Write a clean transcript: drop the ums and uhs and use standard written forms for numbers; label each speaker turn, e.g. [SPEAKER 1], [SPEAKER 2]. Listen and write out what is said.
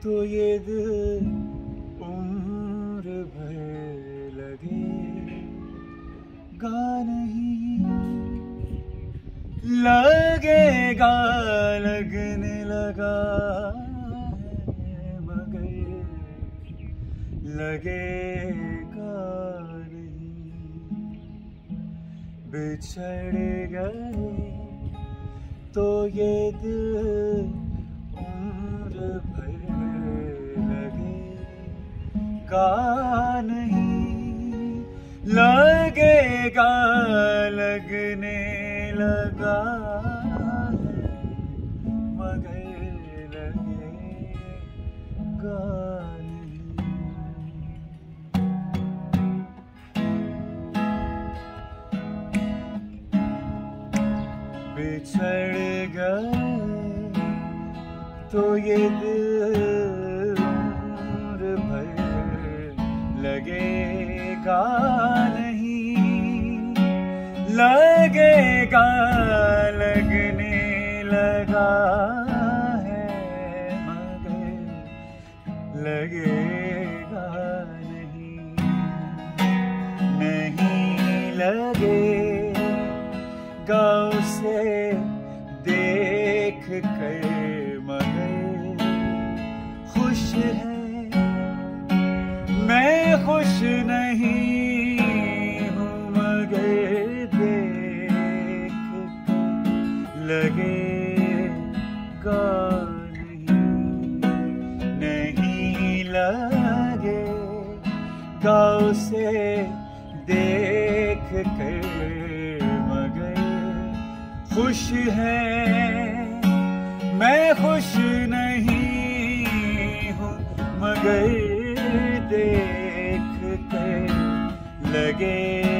[SPEAKER 1] तो ये दिल उम्र भर लगेगा नहीं, लगेगा लगने लगा है मगर लगेगा नहीं। बिछड़ गए तो ये दिल उम्र भर लगेगा नहीं, लगेगा लगने लगा है मगर लगेगा नहीं। बिछड़ गए तो ये दिल उम्र भर लगेगा नहीं, लगेगा लगने लगा है मगर लगेगा नहीं। नहीं लगेगा उसे देख कर मगर खुश है मैं खुश नहीं हूँ मगर देख लगेगा नहीं लगेगा उसे देख कर मगर खुश है मैं खुश नहीं हूँ मगर देख कर लगे